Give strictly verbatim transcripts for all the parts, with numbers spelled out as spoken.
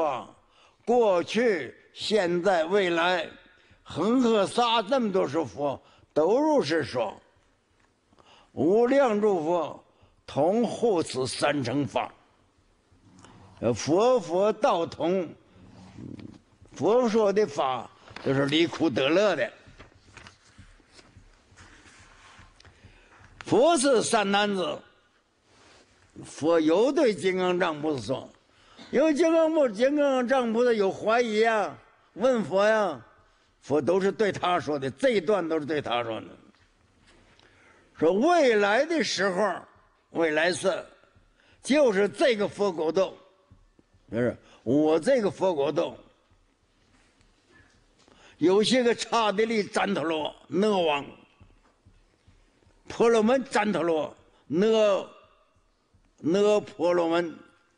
说，过去、现在、未来，恒河沙这么多是佛，都如是说。无量诸佛同护此三乘法，佛佛道同。佛说的法都是离苦得乐的。佛是三男子，佛有对金刚藏菩萨说，因为金刚菩金刚藏菩萨有怀疑啊，问佛呀，佛都是对他说的，这一段都是对他说的。说未来的时候，未来世就是这个佛国度，就是我这个佛国度，有些个刹帝利旃陀罗那王。婆罗门旃陀罗那那婆罗门，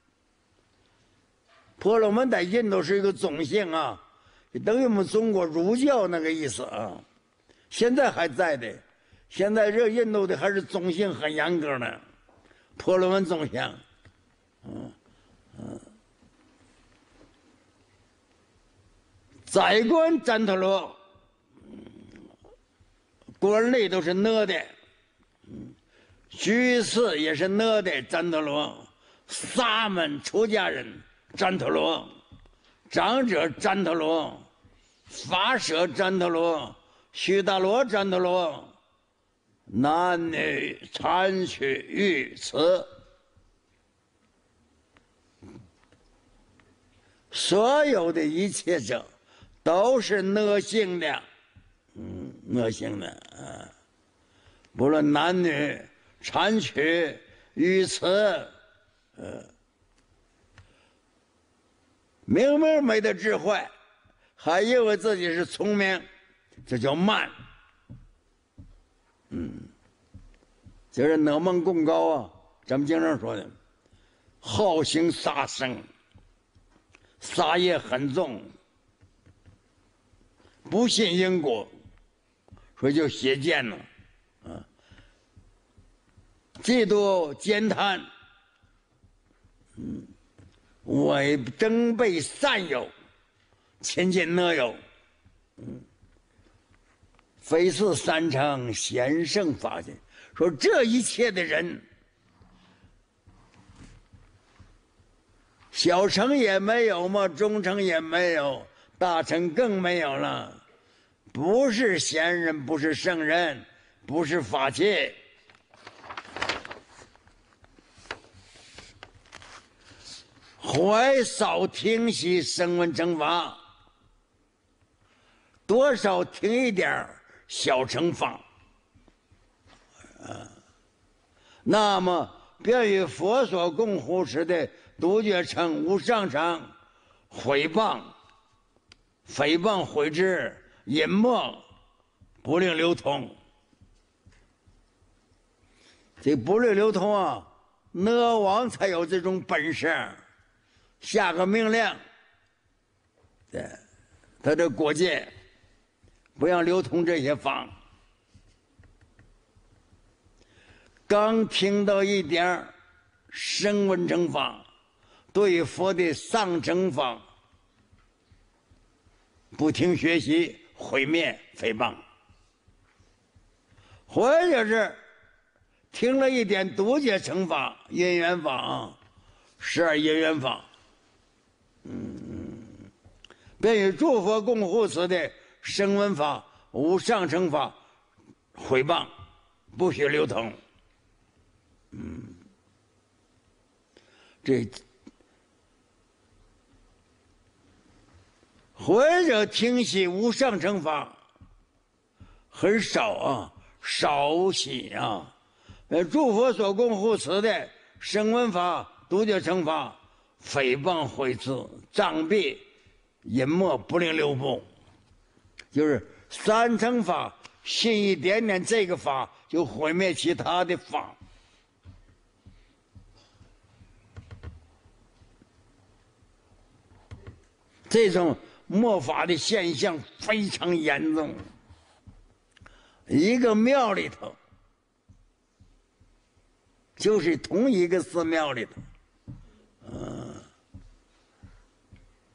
婆罗门在印度是一个种姓啊，等于我们中国儒教那个意思啊，现在还在的。现在这印度的还是种姓很严格的，婆罗门种姓，嗯嗯，宰官旃陀罗，官吏都是那的。居士也是那的旃陀罗，沙门出家人旃陀罗，长者旃陀罗，法舍旃陀罗，须达罗旃陀罗，男女参取欲慈，所有的一切者都是那性的，嗯，那性的啊，不论男女。参取语词，呃，明明没得智慧，还以为自己是聪明，这叫慢。嗯，就是那蒙贡高啊，咱们经常说的，好行杀生，杀业很重，不信因果，所以就邪见了，啊。嫉妒奸贪，嗯，伪争背善友，亲近恶友，嗯，非是三乘贤圣法界。说这一切的人，小乘也没有嘛，中乘也没有，大乘更没有了。不是贤人，不是圣人，不是法界。怀少听习声闻乘法，多少听一点小乘法，啊，那么便与佛所供护持的独觉乘、无上乘毁谤、诽谤、毁之、隐没，不令流通。这不令流通啊，那王才有这种本事。下个命令，对，他这国界不让流通这些法。刚听到一点声闻乘法，对佛的上乘法不听学习，毁灭诽谤；或者是听了一点独觉乘法、因缘法、十二因缘法。嗯，便与诸佛共护持的声闻法、无上乘法毁谤，不许流通。嗯，这或者听习无上乘法很少啊，少喜啊。呃，诸佛所共护持的声闻法、独觉乘法。诽谤毁谤障蔽隐没不令流布，就是三乘法信一点点这个法，就毁灭其他的法。这种末法的现象非常严重。一个庙里头，就是同一个寺庙里头。嗯，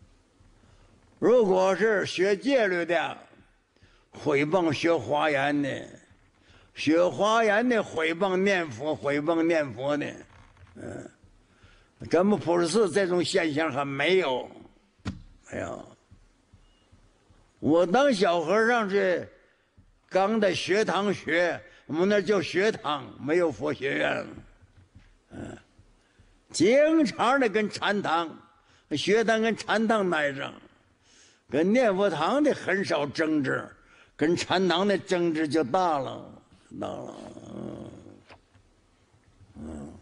如果是学戒律的，毁谤学华严的；学华严的毁谤念佛，毁谤念佛的。嗯，咱们普寺这种现象还没有，没有。我当小和尚是刚在学堂学，我们那叫学堂，没有佛学院。嗯，经常的跟禅堂、学堂跟禅堂待着。跟念佛堂的很少争执，跟禅堂的争执就大了，大了。嗯，嗯，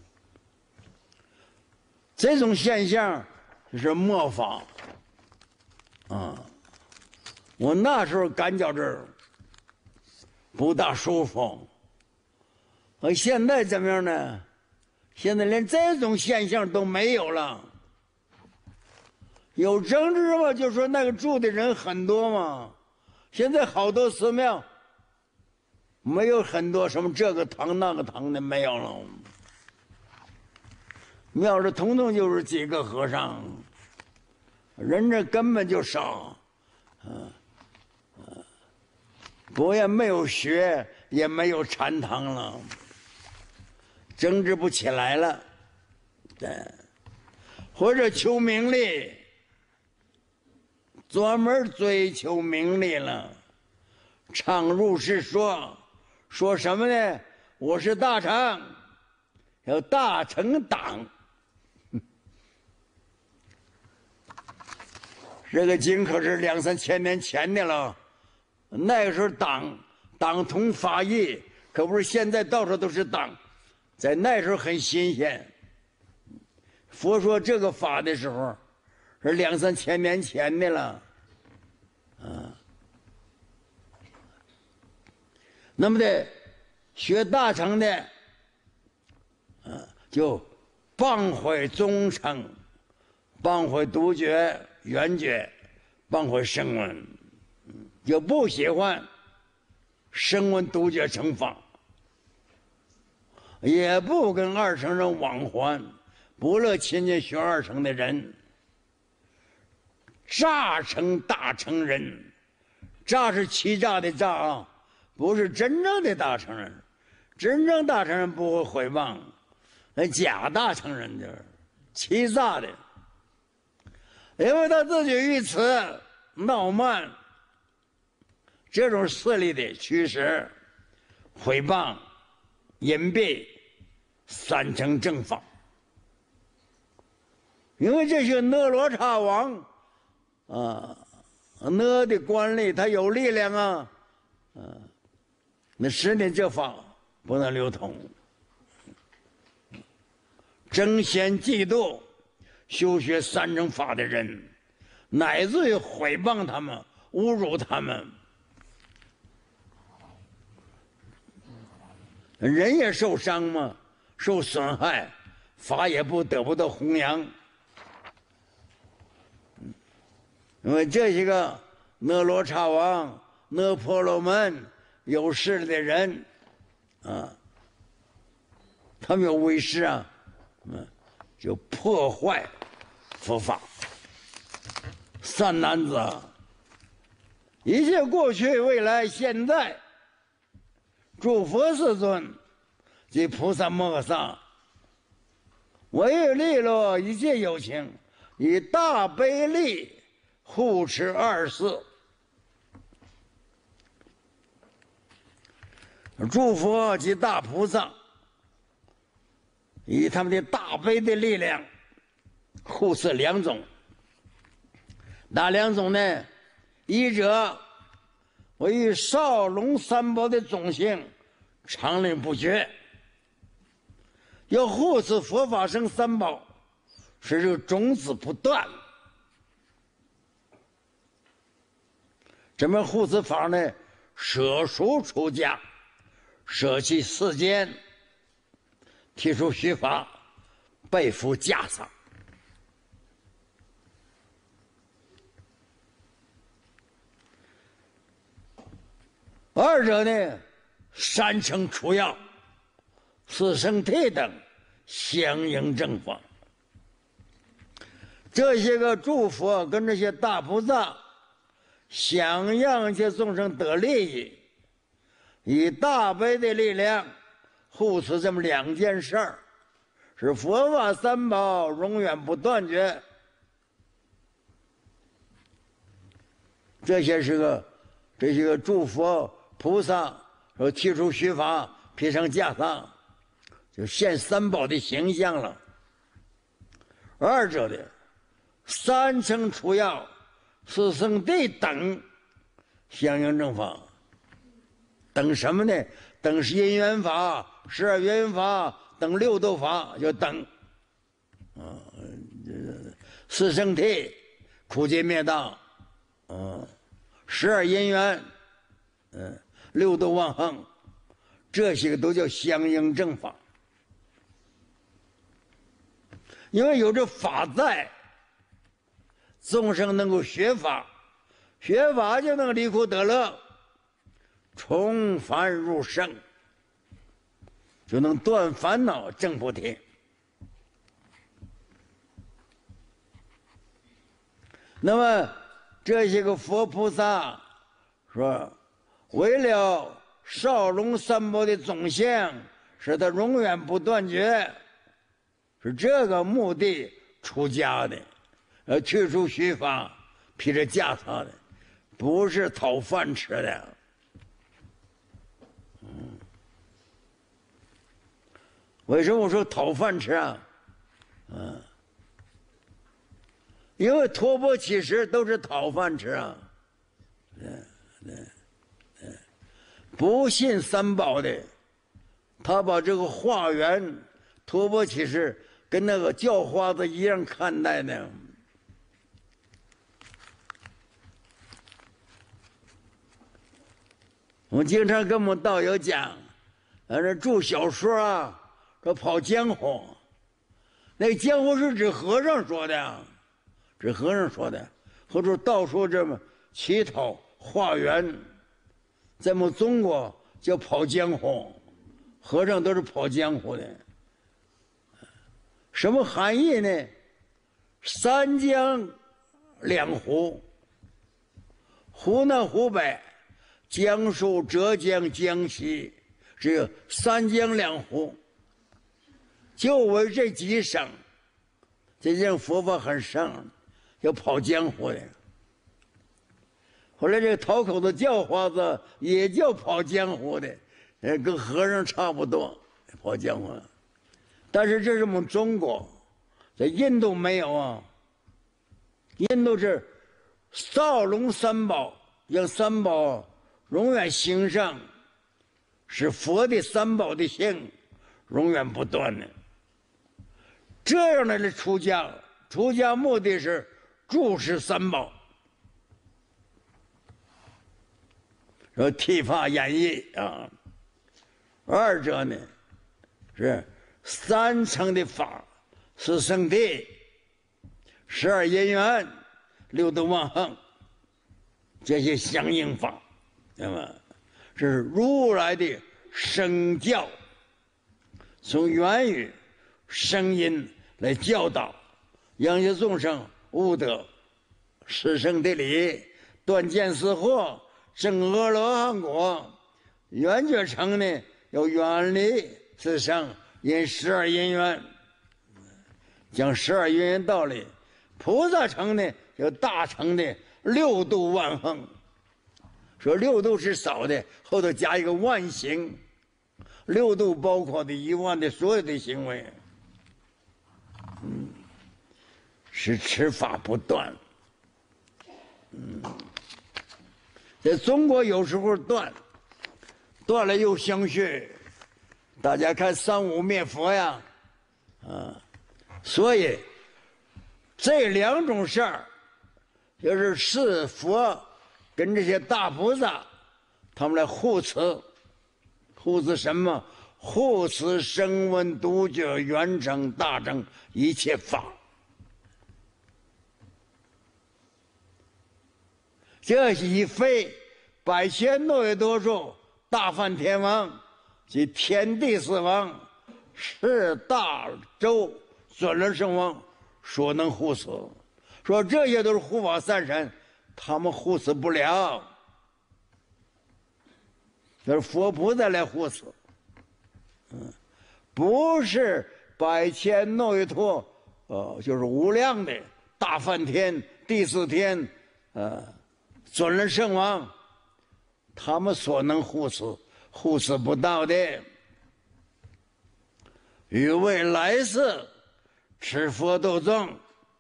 这种现象是末法。啊，我那时候感觉这不大舒服。而现在怎么样呢？现在连这种现象都没有了。有争执嘛，就说那个住的人很多嘛。现在好多寺庙没有很多什么这个堂那个堂的没有了，庙里统统就是几个和尚，人这根本就少。嗯，不也没有学，也没有禅堂了，争执不起来了。对，或者求名利。专门追求名利了，常入是说，说什么呢？我是大成，要大成党。这个经可是两三千年前的了，那个时候党党同法异，可不是现在到处都是党，在那时候很新鲜。佛说这个法的时候。是两三千年前的了，啊，那么的学大乘的，啊，就谤毁宗称，谤毁独觉、圆觉，谤毁声闻，就不喜欢声闻独觉乘法，也不跟二乘人往还，不乐亲近学二乘的人。诈成大乘人，诈是欺诈的诈啊，不是真正的大乘人。真正大乘人不会毁谤，那假大乘人就是欺诈的，因为他自己于此傲慢，这种势力的驱使、毁谤、隐蔽三乘正法。因为这些那罗刹王。啊，那的官吏他有力量啊，啊，那使你这法不能流通，争先嫉妒修学三乘法的人，乃至于毁谤他们、侮辱他们，人也受伤嘛，受损害，法也不得不到弘扬。因为这些个那罗刹王、那婆罗门有势力的人，啊，他们有威势啊，嗯，就破坏佛法。三男子啊，一切过去、未来、现在，诸佛世尊及菩萨摩诃萨，唯有利乐一切有情，以大悲力。护持二世，诸佛及大菩萨，以他们的大悲的力量护持两种。哪两种呢？一者为以少龙三宝的种性常令不绝，要护持佛法僧三宝，使这个种子不断。怎么护持法呢？舍俗出家，舍弃世间，提出虚法，背负袈裟。二者呢，三乘出要，四圣谛等相应正法。这些个诸佛跟这些大菩萨想让这众生得利益，以大悲的力量护持这么两件事儿，使佛法三宝永远不断绝。这些是个，这些个诸佛菩萨说剃除须发，披上袈裟，就现三宝的形象了。二者的三乘除药、四圣谛等相应正法，等什么呢？等是因缘法、十二因缘法，等六度法，就等啊，四圣谛、苦集灭道，啊，十二因缘，嗯，六度万行，这些个都叫相应正法。因为有这法在，众生能够学法，学法就能离苦得乐，从凡入圣，就能断烦恼证菩提。那么这些个佛菩萨说，为了少龙三宝的总相，使他永远不断绝，是这个目的出家的，呃，去除须发，披着袈裟的，不是讨饭吃的。嗯，为什么我说讨饭吃啊？嗯，因为托钵乞食都是讨饭吃啊。对对对，不信三宝的，他把这个化缘托钵乞食跟那个叫花子一样看待呢。我们经常跟我们道友讲，呃，这著小说啊，说跑江湖，那江湖是指和尚说的，指和尚说的，或者道说这么乞讨化缘，在我们中国叫跑江湖，和尚都是跑江湖的。什么含义呢？三江两湖，湖南湖北、江苏、浙江、江西，只有三江两湖，就为这几省，这些佛法很盛，要跑江湖的。后来这个讨口的叫花子也叫跑江湖的，呃，跟和尚差不多，跑江湖。但是这是我们中国，在印度没有啊。印度是少龙三宝，让三宝永远兴盛，使佛的三宝的性永远不断的。这样的出家，出家目的是注视三宝，说剃发演艺啊。二者呢是三乘的法，是圣谛，十二因缘，六度万行，这些相应法，那么这是如来的声教，从言语声音来教导，让些众生悟得十圣的理，断见思惑，证阿罗汉果。圆觉成呢，要远离自生，因十二因缘，讲十二因缘道理。菩萨成呢，有大成的六度万行。说六度是少的，后头加一个万行，六度包括的一万的所有的行为，嗯，是持法不断。嗯，在中国有时候断，断了又相续。大家看三武灭佛呀，啊，所以这两种事儿，就是是佛跟这些大菩萨，他们来护持，护持什么？护持声闻独觉圆成大乘一切法。这一非百千诺耶多数大梵天王及天地四王，是大周转轮圣王所能护持。说这些都是护法三神， 他们护持不了，就是佛菩萨来护持。嗯，不是百千诺耶陀，呃，就是无量的大梵天、第四天，呃，尊人圣王，他们所能护持，护持不到的。于未来世持佛度众，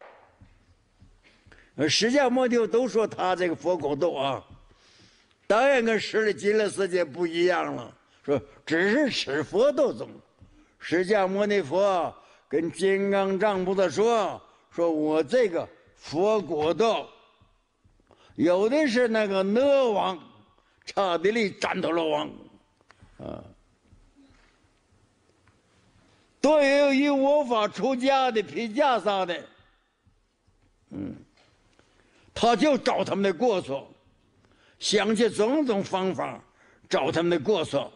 呃，释迦牟尼都说他这个佛果度啊，当然跟十的极乐世界不一样了。说只是持佛度众，释迦牟尼佛跟金刚藏菩萨说：“说我这个佛果度，有的是那个讷王、刹帝利、旃陀罗王，啊。”对于无法出家的毗迦萨的，嗯，他就找他们的过错，想尽种种方法找他们的过错，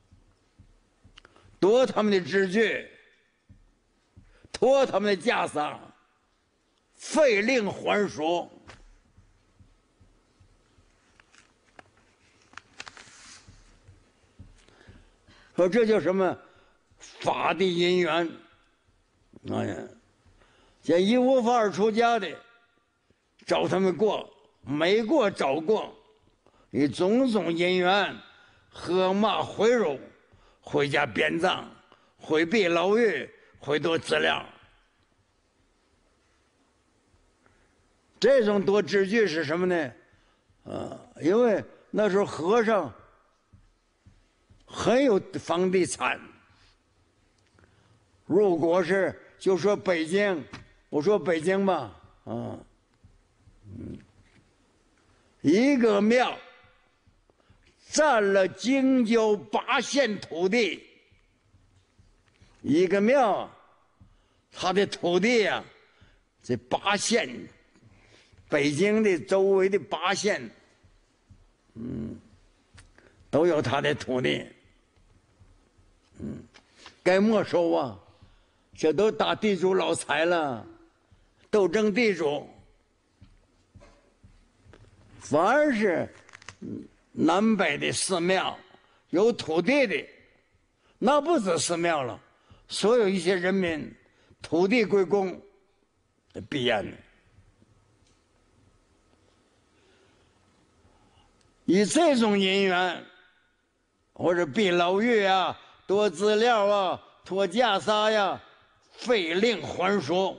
夺他们的知觉，脱他们的袈裟，废令还俗。说这叫什么？法的因缘。哎呀，像一无法而出家的，找他们过，没过找过，以种种因缘，喝骂贿赂，回家编葬，回避牢狱，回夺资料。这种夺知觉是什么呢？啊，因为那时候和尚很有房地产。如果是就说北京，我说北京吧，啊，嗯，一个庙占了京郊八县土地，一个庙，它的土地啊，这八县，北京的周围的八县，嗯，都有它的土地，嗯，该没收啊。这都打地主老财了，都争地主。凡是南北的寺庙有土地的，那不止寺庙了，所有一些人民土地归公，必然的。以这种因缘，或者避牢狱啊、夺资料啊、脱袈裟呀。废令还俗，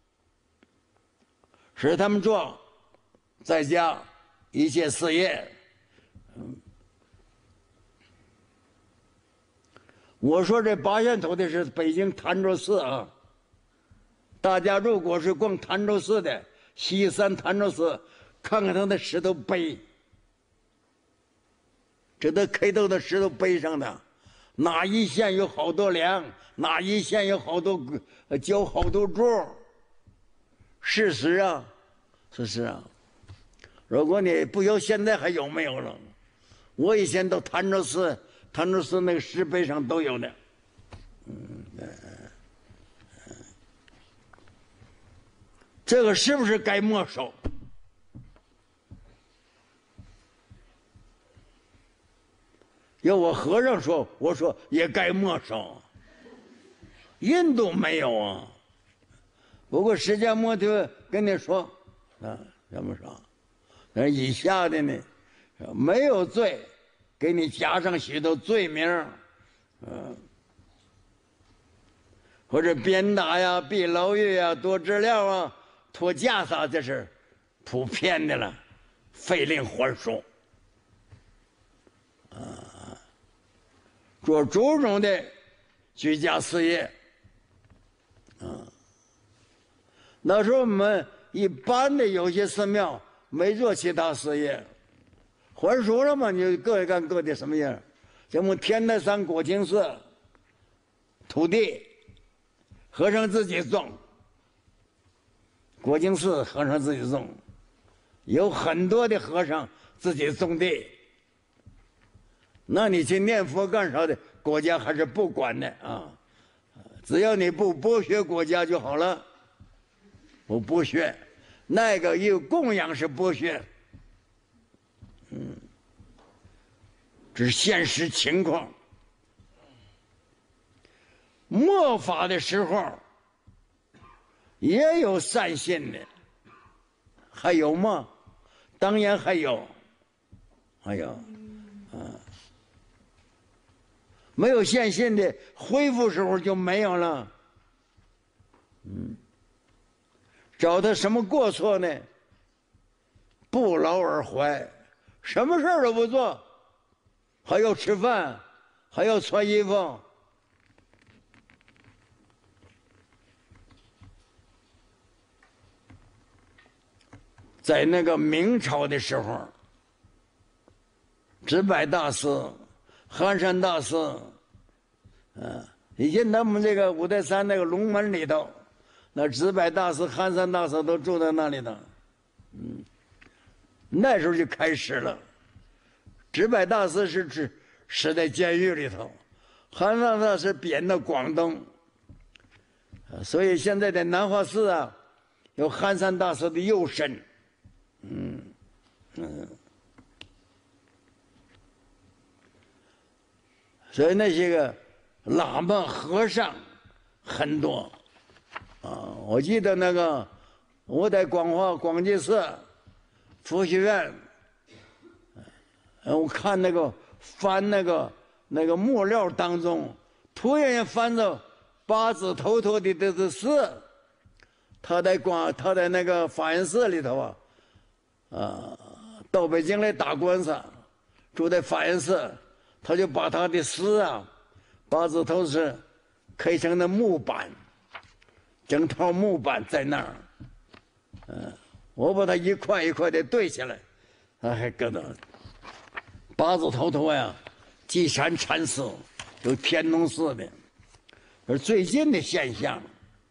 使他们做在家一切事业。嗯，我说这八县土地是北京潭州市啊。大家如果是逛潭州市的西山潭州市，看看他的石头碑，这都刻到的石头碑上的。哪一县有好多梁，哪一县有好多交好多柱，事实啊，事实啊。如果你不有，现在还有没有了？我以前到潭州市，潭州市那个石碑上都有的。嗯，这个是不是该没收？要我和尚说，我说也该没收。印度没有啊，不过释迦牟尼跟你说啊，怎么说？那以下的呢，没有罪，给你加上许多罪名，嗯，或者鞭打呀、闭牢狱呀、夺资料啊、脱袈裟，这是普遍的了，废令还俗。啊。做种种的居家事业，啊，那时候我们一般的有些寺庙没做其他事业，还俗了嘛，你就各干各的什么样。像我们天台山果清寺，土地和尚自己种，果清寺和尚自己种，有很多的和尚自己种地。那你去念佛干啥的？国家还是不管的啊！只要你不剥削国家就好了。不剥削，那个有供养是剥削， 这是现实情况。末法的时候，也有善信的，还有吗？当然还有，还有，啊，没有现信的，恢复时候就没有了。嗯，找他什么过错呢？不劳而获，什么事儿都不做，还要吃饭，还要穿衣服。在那个明朝的时候，智柏大师、寒山大师，嗯、啊，以前他们这个五台山那个龙门里头，那智柏大师、寒山大师都住在那里头。嗯，那时候就开始了。智柏大师是指是在监狱里头，寒山大师贬到广东，所以现在的南华寺啊，有寒山大师的右身。嗯嗯，所以那些个喇嘛和尚很多啊。我记得那个我在广化广济寺佛学院，我看那个翻那个那个木料当中，突然翻到八字头头的这是寺，他在广他在那个法源寺里头啊。啊，到北京来打官司，住在法源寺，他就把他的诗啊，八字头是刻成的木板，整套木板在那儿，嗯，我把它一块一块的对起来，他还搁那八字头头呀，积山禅师，有天龙寺的，而最近的现象，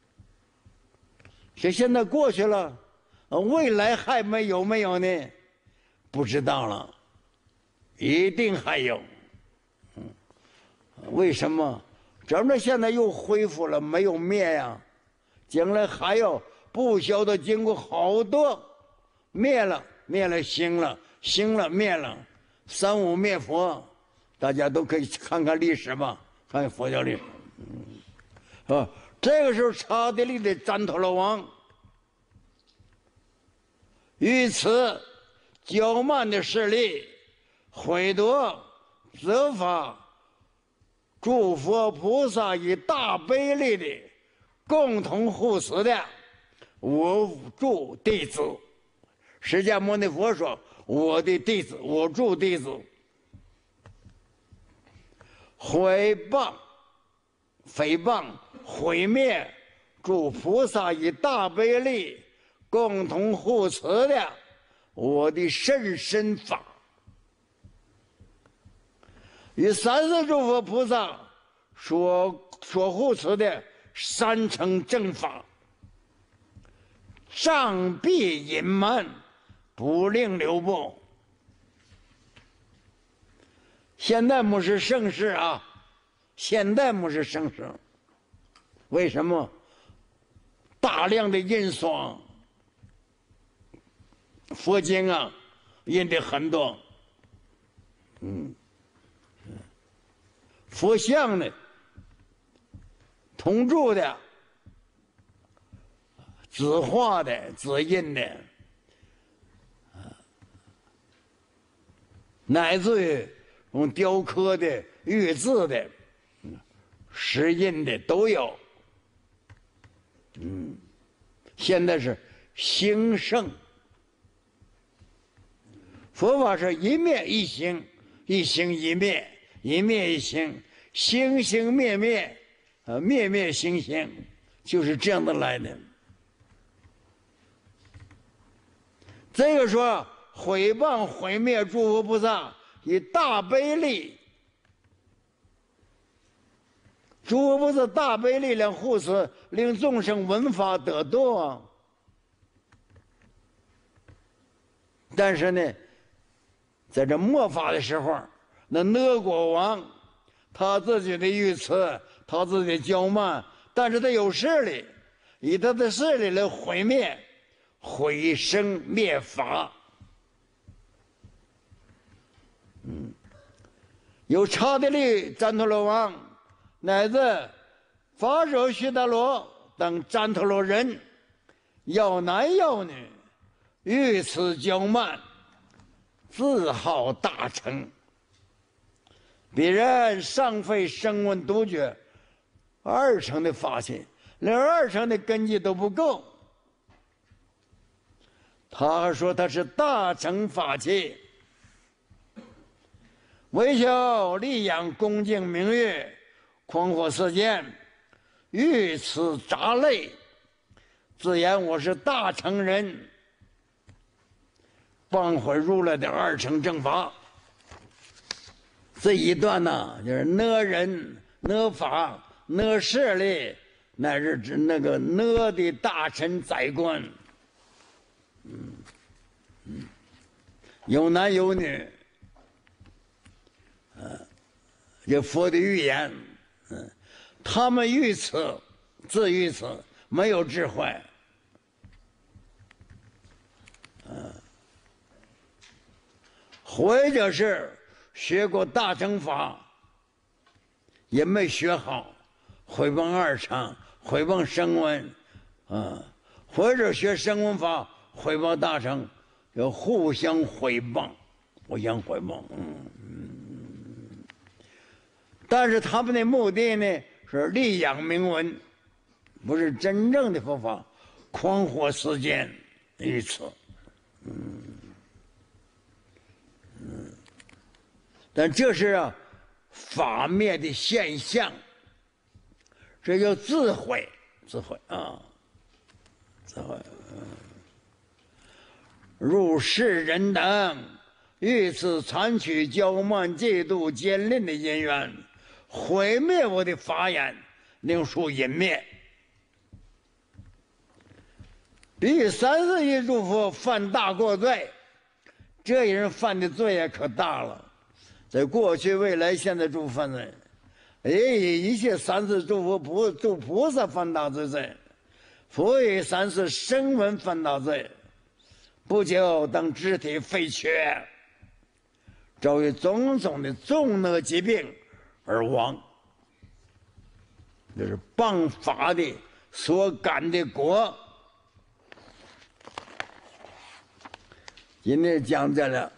这现在过去了。未来还没有没有呢？不知道了，一定还有。嗯，为什么？怎么现在又恢复了，没有灭呀？将来还要不晓得经过好多灭了，灭了兴了，兴了灭了，三武灭佛，大家都可以看看历史吧，看看佛教历史。嗯，啊，这个时候刹帝利的旃陀罗王。于此骄慢的势力毁夺责罚诸佛菩萨以大悲力的共同护持的我诸弟子。释迦牟尼佛说：“我的弟子，我诸弟子，毁谤、诽谤、毁灭诸菩萨以大悲力。”共同护持的我的甚深法，与三世诸佛菩萨所所护持的三乘正法，障蔽隐瞒，不令流布。现在不是盛世啊，现在不是盛世。为什么？大量的印刷。佛经啊，印的很多，嗯，佛像呢，铜铸的、纸画的、纸印的，乃至于用雕刻的、玉制的、石印的都有。嗯，现在是兴盛。佛法是一灭一兴，一兴一灭，一灭一兴，兴兴灭灭，呃，灭灭兴兴，就是这样的来的。这个说毁谤毁灭诸佛菩萨以大悲力，诸佛菩萨大悲力量护持，令众生闻法得度啊。但是呢，在这末法的时候，那俄国王他自己的愚痴，他自己的骄慢，但是他有势力，以他的势力来毁灭、毁生灭法。嗯， 有刹帝利旃陀罗王，乃至法首须达罗等旃陀罗人，要男要女，于此骄慢，自号大乘。彼人尚非声闻独觉二乘的法器，连二乘的根基都不够。他还说他是大乘法器，为求利养恭敬名誉，匡活世间，于此杂类，自言我是大乘人，谤毁如来的二乘正法。这一段呢，就是哪人、哪法、哪势力，乃是指那个哪的大臣宰官。嗯嗯，有男有女，呃，这佛的预言，嗯，他们于此，自于此没有智慧，呃，或者是学过大乘法，也没学好，毁谤二乘，毁谤声闻，啊，或者学声闻法，毁谤大乘，要互相毁谤，互相毁谤，嗯嗯。但是他们的目的呢，是利养名闻，不是真正的佛法，匡活世间，于此，嗯嗯。但这是啊，法灭的现象，这叫自毁，自毁啊，自毁。嗯，入世人等于此残取骄慢嫉妒奸吝的因缘，毁灭我的法眼，令属隐灭。比三十亿诸佛犯大过罪，这一人犯的罪也可大了。在过去、未来、现在诸犯罪，也以一切三世诸佛菩诸菩萨犯大罪罪，佛以三世声闻犯大罪，不久等肢体废缺，遭遇种种的重恶疾病而亡。这是谤法的所感的果。今天讲这了。